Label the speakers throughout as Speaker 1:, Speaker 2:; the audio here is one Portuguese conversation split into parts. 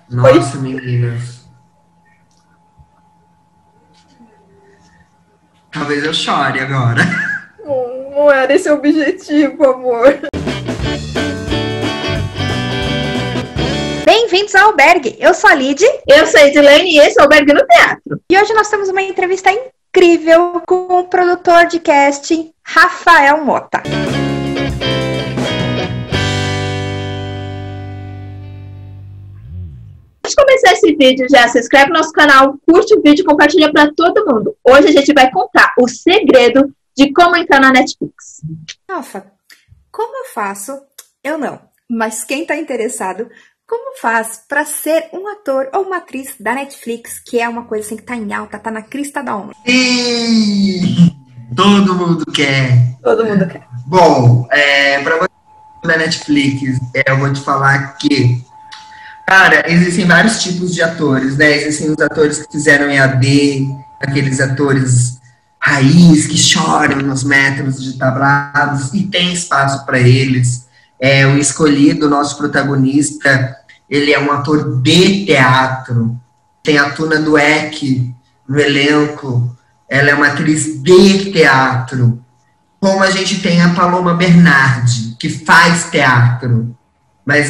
Speaker 1: Oi.
Speaker 2: Nossa, meninas. Talvez eu chore agora.
Speaker 1: Não era esse o objetivo, amor.
Speaker 3: Bem-vindos ao Albergue. Eu sou a Lid.
Speaker 1: Eu sou a Edilene e esse é o Albergue no Teatro.
Speaker 3: E hoje nós temos uma entrevista incrível com o produtor de casting, Rafael Mota.
Speaker 1: Antes de começar esse vídeo, já se inscreve no nosso canal, curte o vídeo e compartilha para todo mundo. Hoje a gente vai contar o segredo de como entrar na Netflix.
Speaker 3: Rafa, como eu faço? Eu não, mas quem está interessado, como faz para ser um ator ou uma atriz da Netflix, que é uma coisa assim que tá em alta, tá na crista da onda?
Speaker 2: Sim! Todo mundo quer.
Speaker 1: Todo mundo quer.
Speaker 2: Bom, para você da Netflix, eu vou te falar que, cara, existem vários tipos de atores, né? Existem os atores que fizeram EAD, aqueles atores raiz que choram nos metros de tablados, e tem espaço para eles. O escolhido, nosso protagonista, ele é um ator de teatro. Tem a Tuna Dueck no elenco, ela é uma atriz de teatro. Como a gente tem a Paloma Bernardi, que faz teatro, mas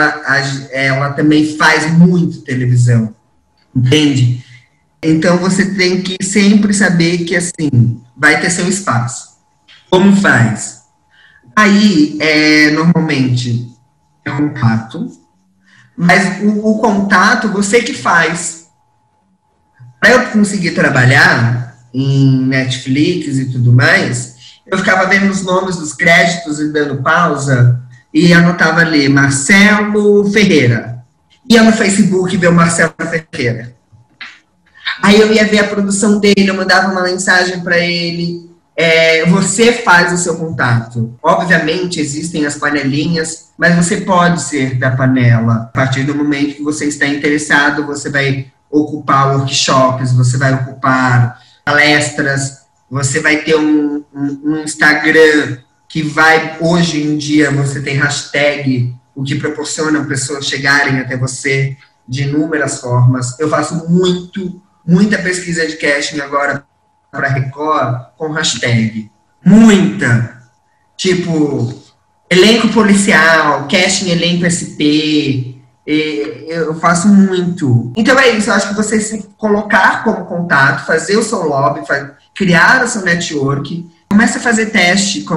Speaker 2: ela também faz muito televisão, entende? Então você tem que sempre saber que, assim, vai ter seu espaço. Como faz? Aí, normalmente, é contato, mas o contato você que faz. Para eu conseguir trabalhar em Netflix e tudo mais, eu ficava vendo os nomes dos créditos e dando pausa, e anotava ali, Marcelo Ferreira. Ia no Facebook ver o Marcelo Ferreira. Aí eu ia ver a produção dele, eu mandava uma mensagem para ele. Você faz o seu contato. Obviamente, existem as panelinhas, mas você pode ser da panela. A partir do momento que você está interessado, você vai ocupar workshops, você vai ocupar palestras, você vai ter um Instagram que vai, hoje em dia, você tem hashtag, o que proporciona pessoas chegarem até você de inúmeras formas. Eu faço muita pesquisa de casting agora para Record com hashtag. Muita. Tipo, elenco policial, casting elenco SP. Eu faço muito. Então é isso, eu acho que você se colocar como contato, fazer o seu lobby, criar o seu network, começa a fazer teste,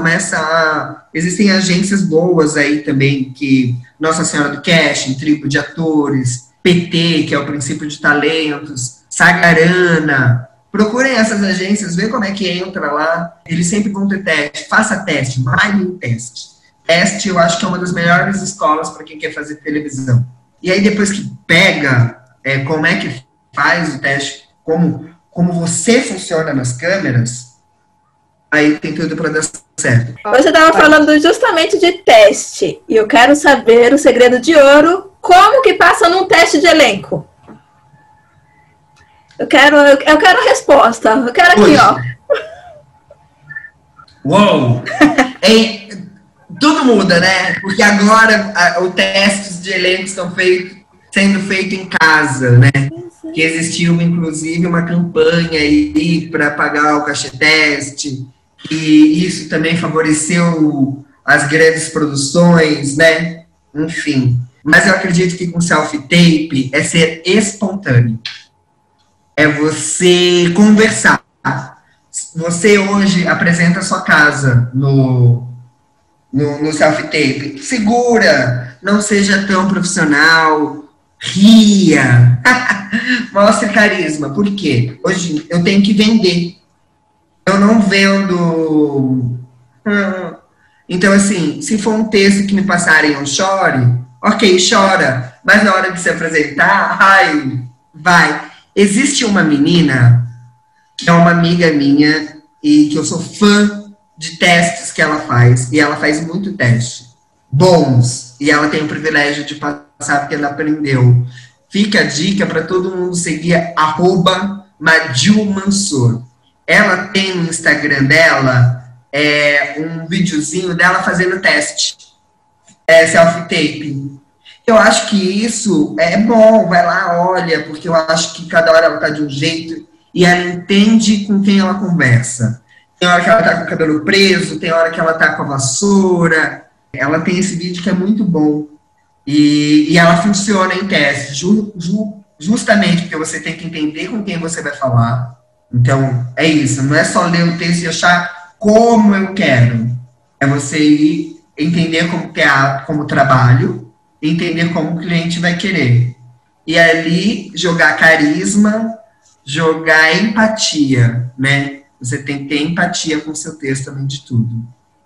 Speaker 2: existem agências boas aí também, que Nossa Senhora do Casting, Tribo de Atores, PT, que é o Princípio de Talentos, Sagarana. Procurem essas agências, vê como é que entra lá. Eles sempre vão ter teste. Faça teste, vai em teste. Teste, eu acho que é uma das melhores escolas para quem quer fazer televisão. E aí, depois que pega como é que faz o teste, como você funciona nas câmeras, aí tem tudo para dar certo.
Speaker 1: Você estava falando justamente de teste. E eu quero saber o segredo de ouro. Como que passa num teste de elenco? Eu quero a resposta. Eu quero aqui,
Speaker 2: Hoje.
Speaker 1: ó.
Speaker 2: Uou! Tudo muda, né? Porque agora os testes de elenco estão sendo feitos em casa, né? Que existiu, inclusive, uma campanha aí para pagar o cachê teste, e isso também favoreceu as grandes produções, né? Enfim. Mas eu acredito que com self-tape é ser espontâneo. É você conversar. Você hoje apresenta a sua casa no self-tape. Segura, não seja tão profissional, ria, mostre carisma. Por quê? Hoje eu tenho que vender. Eu não vendo. Então, assim, se for um texto que me passarem eu chore, ok, chora. Mas na hora de se apresentar, vai. Existe uma menina, que é uma amiga minha, e que eu sou fã de testes que ela faz, e ela faz muito teste, bons, e ela tem o privilégio de passar porque ela aprendeu. Fica a dica para todo mundo seguir @Madilmansur. Ela tem no Instagram dela um videozinho dela fazendo teste, self-tape. Eu acho que isso é bom, vai lá, olha, porque eu acho que cada hora ela tá de um jeito e ela entende com quem ela conversa. Tem hora que ela tá com o cabelo preso, tem hora que ela tá com a vassoura. Ela tem esse vídeo que é muito bom. E ela funciona em teste, justamente porque você tem que entender com quem você vai falar. Então, é isso, não é só ler o texto e achar como eu quero. É você ir entender como trabalho, entender como o cliente vai querer. E ali jogar carisma, jogar empatia, né? Você tem que ter empatia com o seu texto, além de tudo.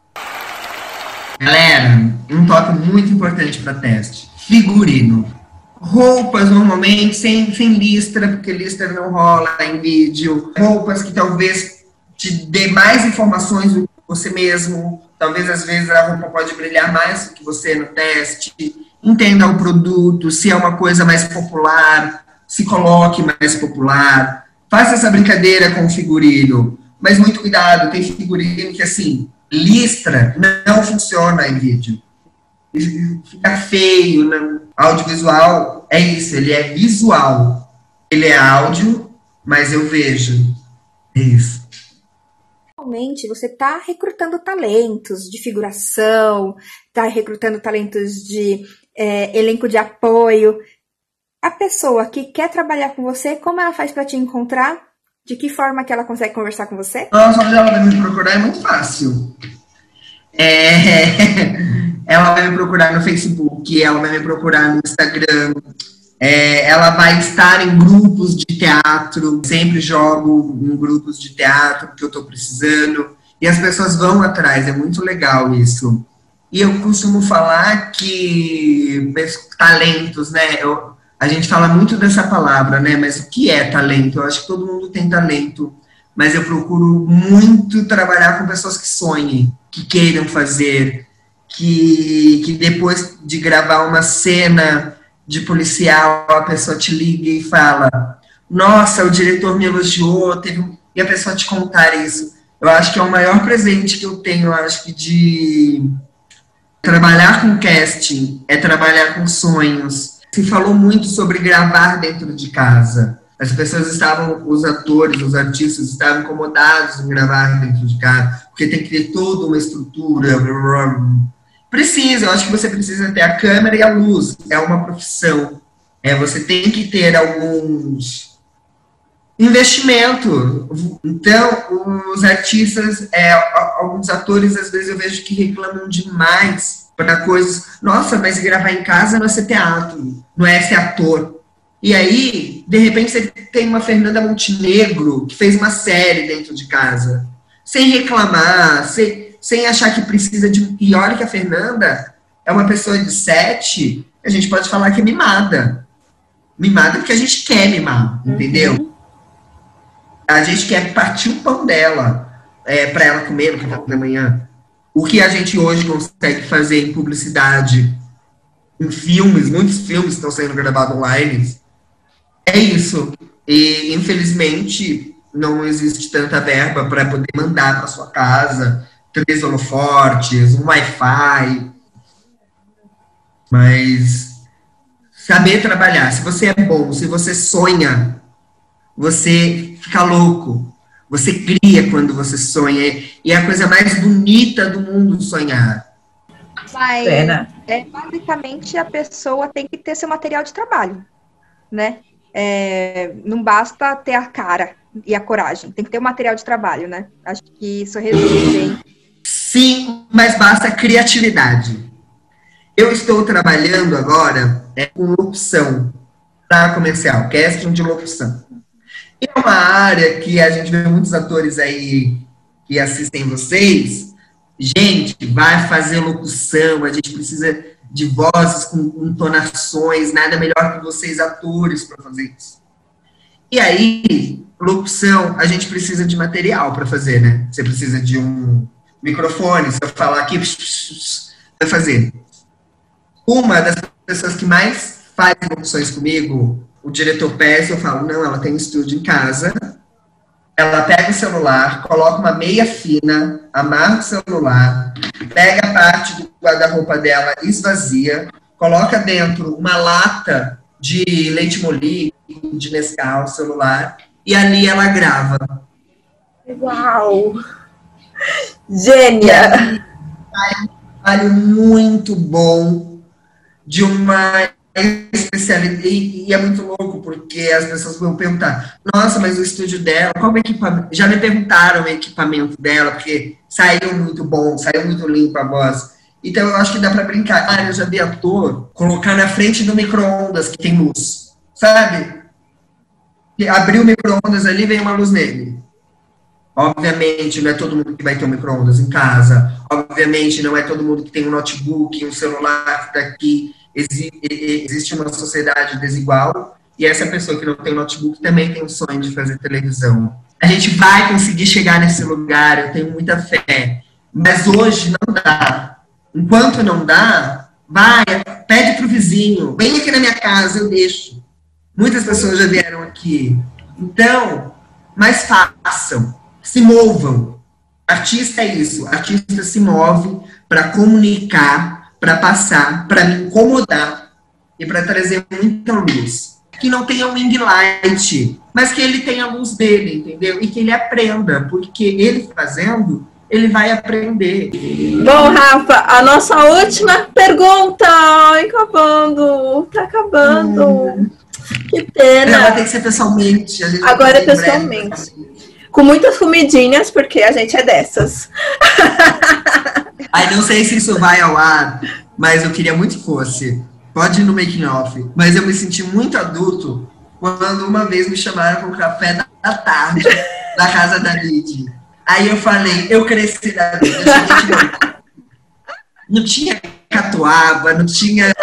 Speaker 2: Galera, um toque muito importante para teste. Figurino. Roupas, normalmente, sem listra, porque listra não rola em vídeo. Roupas que talvez te dê mais informações do que você mesmo. Talvez, às vezes, a roupa pode brilhar mais do que você no teste. Entenda o produto, se é uma coisa mais popular, se coloque mais popular. Faça essa brincadeira com o figurino. Mas muito cuidado, tem figurino que, assim, listra não funciona em vídeo. Fica feio, não. Audiovisual é isso, ele é visual. Ele é áudio, mas eu vejo. É isso.
Speaker 3: Realmente, você está recrutando talentos de figuração, está recrutando talentos de elenco de apoio. A pessoa que quer trabalhar com você, como ela faz para te encontrar? De que forma que ela consegue conversar com você?
Speaker 2: Nossa, onde ela vai me procurar é muito fácil. Ela vai me procurar no Facebook, ela vai me procurar no Instagram, ela vai estar em grupos de teatro, sempre jogo em grupos de teatro, porque eu estou precisando, e as pessoas vão atrás, é muito legal isso. E eu costumo falar que talentos, né, a gente fala muito dessa palavra, né, mas o que é talento? Eu acho que todo mundo tem talento, mas eu procuro muito trabalhar com pessoas que sonhem, que queiram fazer, que depois de gravar uma cena de policial, a pessoa te liga e fala, nossa, o diretor me elogiou, e a pessoa te contar isso. Eu acho que é o maior presente que eu tenho, eu acho que de trabalhar com casting, é trabalhar com sonhos. Se falou muito sobre gravar dentro de casa. As pessoas os atores, os artistas estavam incomodados em gravar dentro de casa, porque tem que ter toda uma estrutura. Precisa, eu acho que você precisa ter a câmera e a luz, é uma profissão. Você tem que ter alguns investimento. Então, os artistas, alguns atores, às vezes eu vejo que reclamam demais para coisas. Nossa, mas gravar em casa não é ser teatro, não é ser ator. E aí, de repente, você tem uma Fernanda Montenegro que fez uma série dentro de casa, sem reclamar, sem achar que precisa de... E olha que a Fernanda é uma pessoa de 7, a gente pode falar que é mimada. Mimada porque a gente quer mimar, entendeu? A gente quer partir o pão dela para ela comer no café da manhã. O que a gente hoje consegue fazer em publicidade, em filmes, muitos filmes estão sendo gravados online, é isso. E, infelizmente, não existe tanta verba para poder mandar para sua casa 3 holofortes, um Wi-Fi. Mas saber trabalhar. Se você é bom, se você sonha, você fica louco. Você cria quando você sonha. E é a coisa mais bonita do mundo sonhar.
Speaker 3: Mas basicamente a pessoa tem que ter seu material de trabalho, né? Não basta ter a cara e a coragem, tem que ter o material de trabalho, né? Acho que isso resume bem.
Speaker 2: Sim, mas basta criatividade. Eu estou trabalhando agora com locução para comercial, casting de locução. E é uma área que a gente vê muitos atores aí que assistem vocês. Gente, vai fazer locução, a gente precisa de vozes com entonações, nada melhor que vocês, atores, para fazer isso. E aí, locução, a gente precisa de material para fazer, né? Você precisa de um microfone, se eu falar aqui, vai fazer. Uma das pessoas que mais faz locuções comigo, o diretor peça, eu falo, não, ela tem um estúdio em casa, ela pega o celular, coloca uma meia fina, amarra o celular, pega a parte do guarda-roupa dela, esvazia, coloca dentro uma lata de leite molinho, de Nescau, celular, e ali ela grava.
Speaker 1: Uau! Gênia!
Speaker 2: É um trabalho muito bom de uma especialidade, e é muito louco, porque as pessoas vão perguntar, nossa, mas o estúdio dela, qual é o equipamento? Já me perguntaram o equipamento dela, porque saiu muito bom, saiu muito limpo a voz. Então eu acho que dá pra brincar. Ah, eu já vi ator colocar na frente do micro-ondas que tem luz, sabe? Abrir o micro-ondas ali, vem uma luz nele. Obviamente, não é todo mundo que vai ter um micro-ondas em casa. Obviamente, não é todo mundo que tem um notebook, um celular que está aqui. Existe uma sociedade desigual. E essa pessoa que não tem notebook também tem um sonho de fazer televisão. A gente vai conseguir chegar nesse lugar, eu tenho muita fé. Mas hoje não dá. Enquanto não dá, vai, pede para o vizinho. Vem aqui na minha casa, eu deixo. Muitas pessoas já vieram aqui. Então, mas façam. Se movam. Artista é isso. Artista se move para comunicar, para passar, para me incomodar e para trazer muita luz. Que não tenha um ring light, mas que ele tenha a luz dele, entendeu? E que ele aprenda, porque ele fazendo, ele vai aprender.
Speaker 1: Bom, Rafa, a nossa última pergunta. Ai, acabando. Tá acabando. Que pena.
Speaker 2: Ela tem que ser pessoalmente.
Speaker 1: Agora é pessoalmente. Com muitas comidinhas, porque a gente é dessas.
Speaker 2: Ai, não sei se isso vai ao ar, mas eu queria muito que fosse. Pode ir no making off. Mas eu me senti muito adulto quando uma vez me chamaram para o café da tarde da casa da Lid. Aí eu falei, eu cresci da vida. Não tinha catuaba, não tinha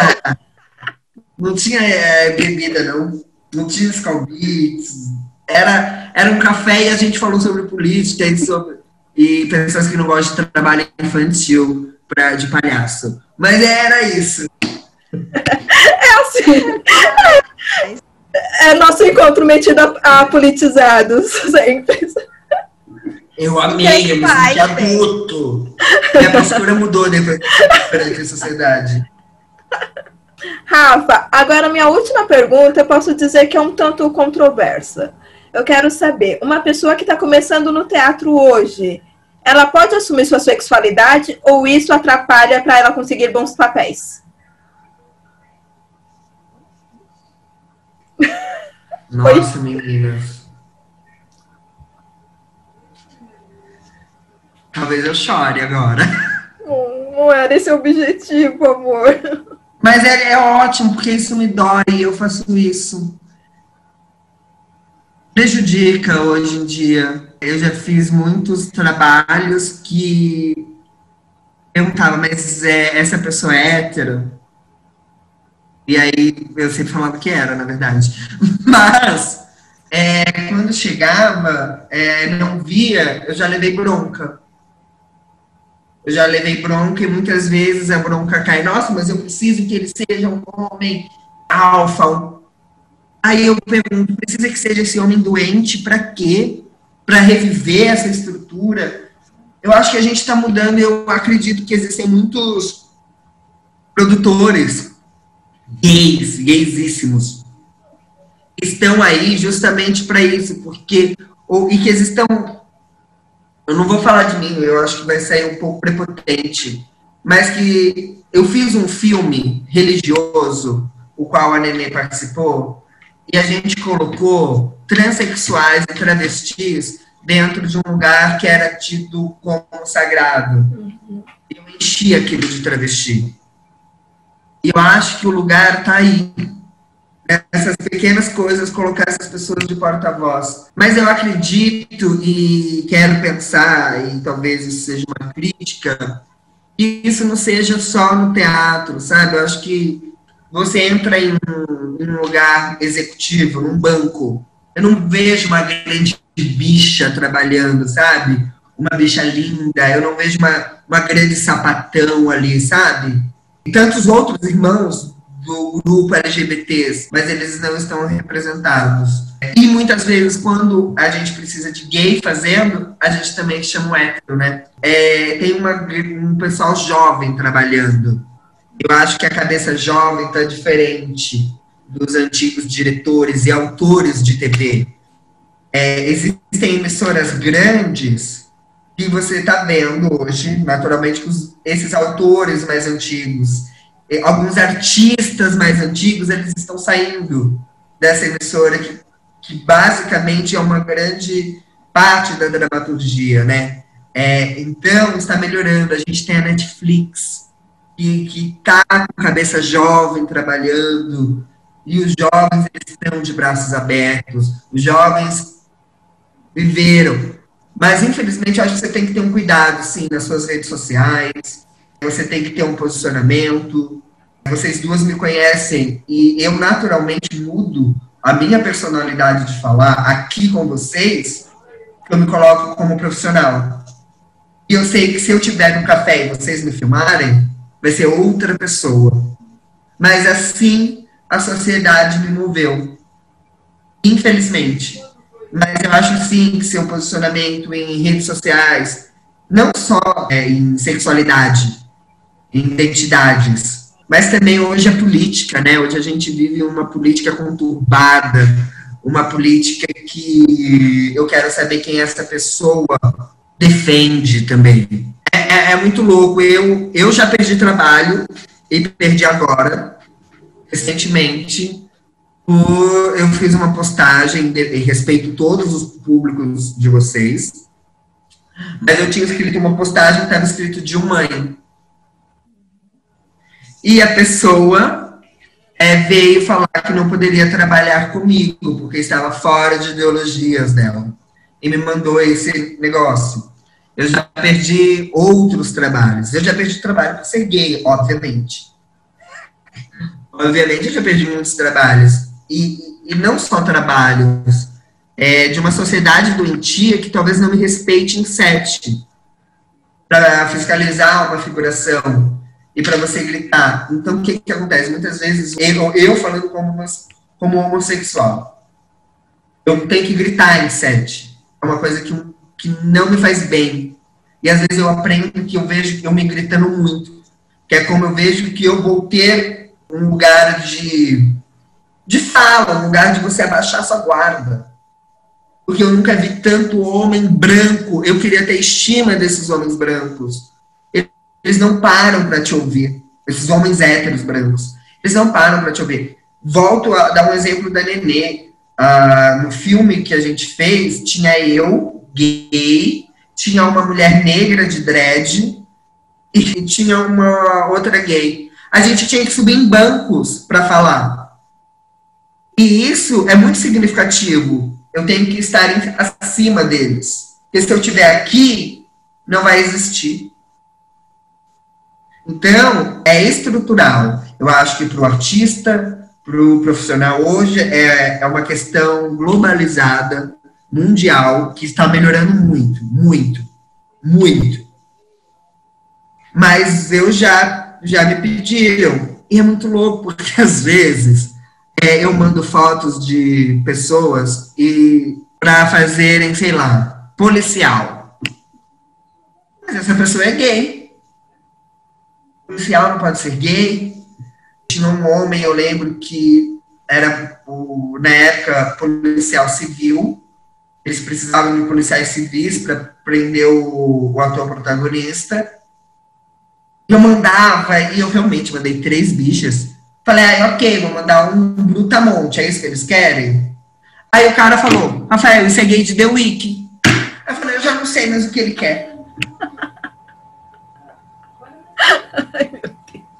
Speaker 2: bebida, não. Não tinha Scalbits. Era um café e a gente falou sobre política e pessoas que não gostam de trabalho infantil de palhaço. Mas era isso.
Speaker 1: É assim. É nosso encontro metido a politizados, sempre.
Speaker 2: Eu amei, eu me senti adulto. Minha postura mudou depois perante a sociedade.
Speaker 1: Rafa, agora minha última pergunta, eu posso dizer que é um tanto controversa. Eu quero saber, uma pessoa que está começando no teatro hoje, ela pode assumir sua sexualidade ou isso atrapalha para ela conseguir bons papéis?
Speaker 2: Nossa, meninas. Talvez eu chore agora.
Speaker 1: Não era esse o objetivo, amor.
Speaker 2: Mas é ótimo, porque isso me dói e eu faço isso. Prejudica hoje em dia. Eu já fiz muitos trabalhos que perguntava, mas essa pessoa é hétero? E aí eu sempre falava que era, na verdade. Mas quando chegava, não via, eu já levei bronca. Eu já levei bronca e muitas vezes a bronca cai. Nossa, mas eu preciso que ele seja um homem alfa. Aí eu pergunto, precisa que seja esse homem doente para quê? Para reviver essa estrutura? Eu acho que a gente está mudando, eu acredito que existem muitos produtores gaysíssimos, que estão aí justamente para isso, e que eles estão, eu não vou falar de mim, eu acho que vai sair um pouco prepotente, mas que eu fiz um filme religioso, o qual a Nenê participou, e a gente colocou transexuais e travestis dentro de um lugar que era tido como sagrado. Eu enchi aquilo de travesti. E eu acho que o lugar está aí. Essas pequenas coisas, colocar essas pessoas de porta-voz. Mas eu acredito e quero pensar, e talvez isso seja uma crítica, que isso não seja só no teatro, sabe? Eu acho que você entra em um lugar executivo, num banco, eu não vejo uma grande bicha trabalhando, sabe? Uma bicha linda, eu não vejo uma grande sapatão ali, sabe? E tantos outros irmãos do grupo LGBTs, mas eles não estão representados. E muitas vezes, quando a gente precisa de gay fazendo, a gente também chama o hétero, né? Tem um pessoal jovem trabalhando. Eu acho que a cabeça jovem está diferente dos antigos diretores e autores de TV. Existem emissoras grandes que você está vendo hoje, naturalmente, esses autores mais antigos, alguns artistas mais antigos, eles estão saindo dessa emissora que basicamente é uma grande parte da dramaturgia, né? Então, está melhorando. A gente tem a Netflix, que está com cabeça jovem, trabalhando, e os jovens eles estão de braços abertos, os jovens viveram. Mas, infelizmente, eu acho que você tem que ter um cuidado, sim, nas suas redes sociais, você tem que ter um posicionamento. Vocês duas me conhecem, e eu naturalmente mudo a minha personalidade de falar aqui com vocês, eu me coloco como profissional. E eu sei que se eu tiver no café e vocês me filmarem, vai ser outra pessoa. Mas assim a sociedade me moveu. Infelizmente. Mas eu acho sim que seu posicionamento em redes sociais, não só em sexualidade, em identidades, mas também hoje a política, né? Hoje a gente vive uma política conturbada, uma política que eu quero saber quem essa pessoa defende também. É muito louco. Eu já perdi trabalho e perdi agora, recentemente. Eu fiz uma postagem em respeito a todos os públicos de vocês, mas eu tinha escrito uma postagem que estava escrito de mãe. E a pessoa veio falar que não poderia trabalhar comigo, porque estava fora de ideologias dela. E me mandou esse negócio. Eu já perdi outros trabalhos. Eu já perdi trabalho por ser gay, obviamente. Obviamente, eu já perdi muitos trabalhos. E não só trabalhos. De uma sociedade doentia que talvez não me respeite em set. Para fiscalizar uma figuração. E para você gritar. Então, o que acontece? Muitas vezes, eu falando como homossexual, eu tenho que gritar em set. É uma coisa que não me faz bem. E às vezes eu aprendo que eu vejo eu me gritando muito. Que é como eu vejo que eu vou ter um lugar de fala, um lugar de você abaixar sua guarda. Porque eu nunca vi tanto homem branco. Eu queria ter estima desses homens brancos. Eles não param para te ouvir. Esses homens héteros brancos. Eles não param para te ouvir. Volto a dar um exemplo da Nenê. No filme que a gente fez, tinha eu, gay, tinha uma mulher negra de dread e tinha uma outra gay. A gente tinha que subir em bancos para falar. E isso é muito significativo. Eu tenho que estar acima deles. Porque se eu estiver aqui, não vai existir. Então, é estrutural. Eu acho que para o artista, para o profissional hoje, é uma questão globalizada, mundial, que está melhorando muito, muito, muito. Mas eu já me pediram, e é muito louco, porque às vezes eu mando fotos de pessoas para fazerem, sei lá, policial. Mas essa pessoa é gay. Policial não pode ser gay. Tinha um homem, eu lembro que era, na época, policial civil. Eles precisavam de policiais civis para prender o ator protagonista. Eu mandava, e eu realmente mandei 3 bichas. Falei, ok, vou mandar um brutamonte, é isso que eles querem? Aí o cara falou, Rafael, isso é gay de The Week. Eu falei, eu já não sei mais o que ele quer.
Speaker 1: Ai, meu Deus.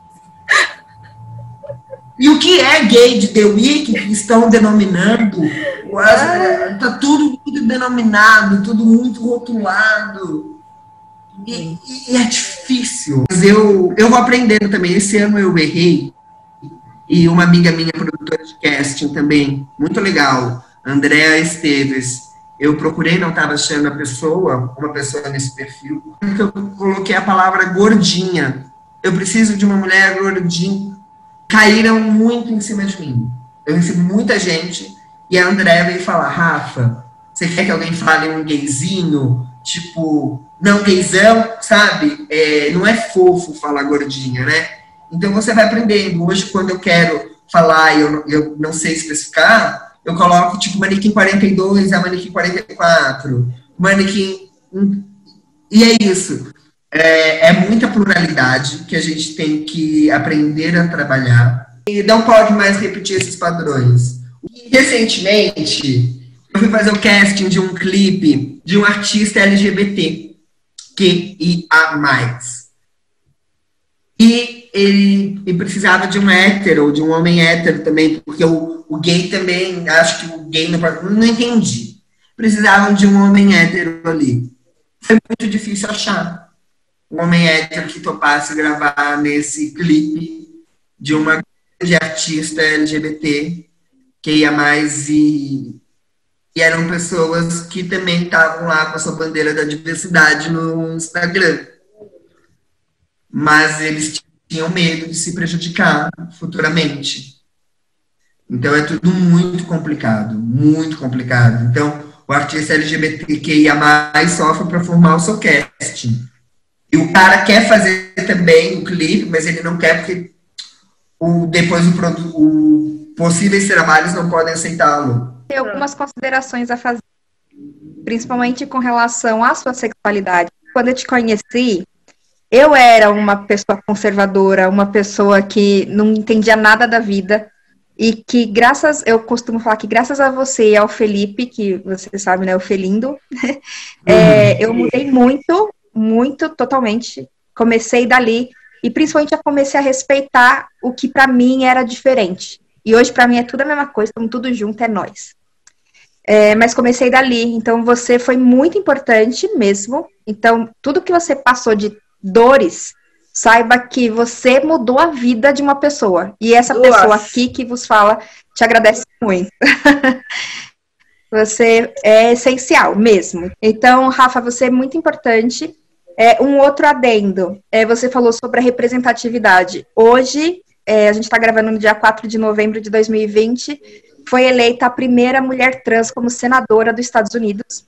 Speaker 2: E o que é gay de The Week que estão denominando? Está tudo muito denominado, tudo muito rotulado. E é difícil. Mas eu vou aprendendo também. Esse ano eu errei. E uma amiga minha, produtora de casting também, muito legal, Andréa Esteves. Eu procurei, não estava achando uma pessoa nesse perfil, porque eu coloquei a palavra gordinha. Eu preciso de uma mulher gordinha. Caíram muito em cima de mim. Eu recebi muita gente, e a Andréa veio falar, Rafa, você quer que alguém fale um gayzinho? Tipo, não gaysão, sabe? Não é fofo falar gordinha, né? Então você vai aprendendo. Hoje, quando eu quero falar e eu não sei especificar, eu coloco tipo manequim 42 a manequim 44, manequim. E é isso. É muita pluralidade que a gente tem que aprender a trabalhar. E não pode mais repetir esses padrões. E, recentemente, eu fui fazer o casting de um clipe de um artista LGBT, QIA+. E ele precisava de um hétero, de um homem hétero também, porque o gay também, acho que o gay não entendi. Precisavam de um homem hétero ali. Foi muito difícil achar um homem hétero que topasse gravar nesse clipe de uma grande artista LGBT, QIA+, e eram pessoas que também estavam lá com a sua bandeira da diversidade no Instagram. Mas eles tinham medo de se prejudicar futuramente. Então é tudo muito complicado, muito complicado. Então o artista LGBTQIA+, sofre para formar o seu casting. E o cara quer fazer também o clipe, mas ele não quer porque depois possíveis trabalhos não podem aceitá-lo.
Speaker 3: Tem algumas considerações a fazer, principalmente com relação à sua sexualidade. Quando eu te conheci, eu era uma pessoa conservadora, uma pessoa que não entendia nada da vida e que eu costumo falar que graças a você e ao Felipe, que você sabe, né, o Felindo, eu mudei muito, muito, totalmente. Comecei dali e principalmente eu comecei a respeitar o que para mim era diferente. E hoje para mim é tudo a mesma coisa, estamos tudo junto, é nós. Mas comecei dali, então você foi muito importante mesmo. Então tudo que você passou de dores, saiba que você mudou a vida de uma pessoa. E essa pessoa aqui que vos fala te agradece muito. Você é essencial mesmo. Então, Rafa, você é muito importante. Um outro adendo, você falou sobre a representatividade. Hoje, a gente está gravando no dia 4 de novembro de 2020, foi eleita a primeira mulher trans como senadora dos Estados Unidos.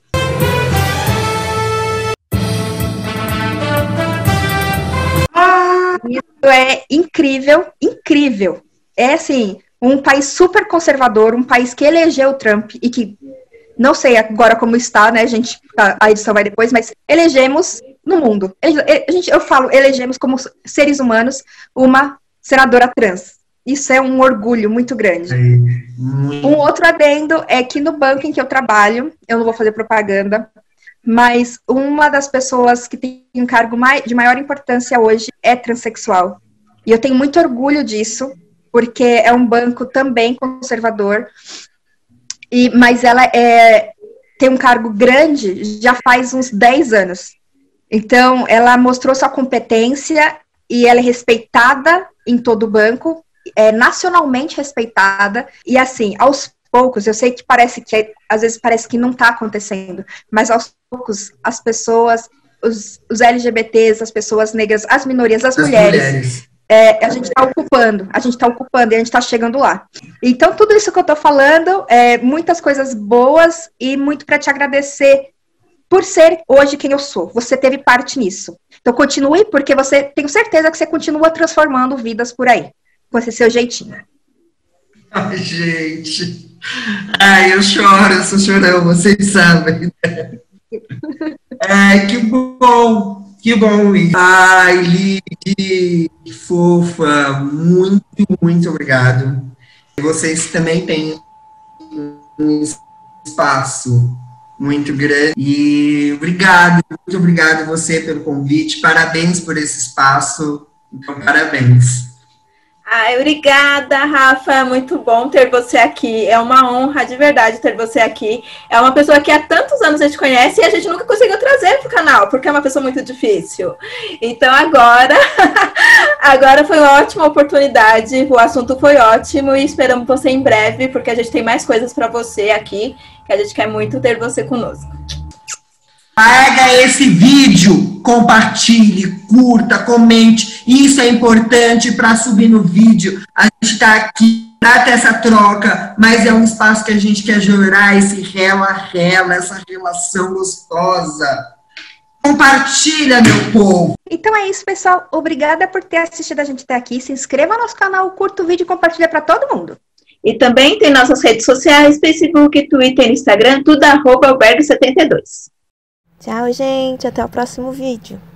Speaker 3: Isso é incrível, incrível. É, assim, um país super conservador, um país que elegeu o Trump e que, não sei agora como está, né, a edição vai depois, mas elegemos no mundo. Eu falo, elegemos como seres humanos uma senadora trans. Isso é um orgulho muito grande. Um outro adendo é que no banco em que eu trabalho, eu não vou fazer propaganda, mas uma das pessoas que tem um cargo de maior importância hoje é transexual. E eu tenho muito orgulho disso, porque é um banco também conservador, mas ela tem um cargo grande já faz uns 10 anos. Então, ela mostrou sua competência e ela é respeitada em todo o banco, é nacionalmente respeitada, e assim, aos poucos, eu sei que às vezes parece que não está acontecendo, mas aos poucos as pessoas, os LGBTs, as pessoas negras, as minorias, as mulheres. A gente está ocupando e a gente está chegando lá. Então, tudo isso que eu estou falando, muitas coisas boas e muito para te agradecer por ser hoje quem eu sou. Você teve parte nisso. Então, continue, porque tenho certeza que você continua transformando vidas por aí, com esse seu jeitinho.
Speaker 2: Ai, gente. Ai, eu choro, eu sou chorão, vocês sabem. Ai, que bom. Que bom isso. Ai, Lid, que fofa. Muito, muito obrigado. Vocês também têm um espaço muito grande. E muito obrigado você pelo convite. Parabéns por esse espaço. Então, parabéns.
Speaker 1: Ai, obrigada, Rafa, é muito bom ter você aqui, é uma honra de verdade ter você aqui, é uma pessoa que há tantos anos a gente conhece e a gente nunca conseguiu trazer para o canal, porque é uma pessoa muito difícil. Então agora foi uma ótima oportunidade, o assunto foi ótimo e esperamos você em breve, porque a gente tem mais coisas para você aqui, que a gente quer muito ter você conosco.
Speaker 2: Pega esse vídeo, compartilhe, curta, comente. Isso é importante para subir no vídeo. A gente está aqui para ter essa troca, mas é um espaço que a gente quer gerar esse rela-rela, essa relação gostosa. Compartilha, meu povo!
Speaker 3: Então é isso, pessoal. Obrigada por ter assistido a gente até aqui. Se inscreva no nosso canal, curta o vídeo e compartilha para todo mundo.
Speaker 1: E também tem nossas redes sociais, Facebook, Twitter, Instagram, tudo @albergue72.
Speaker 4: Tchau, gente. Até o próximo vídeo.